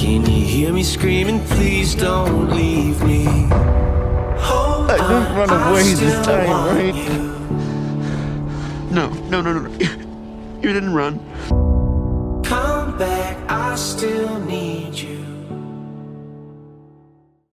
Can you hear me screaming, please don't leave me? Hold Hey, don't run on, away I this still time, want right? you. No. You didn't run. Come back, I still need you.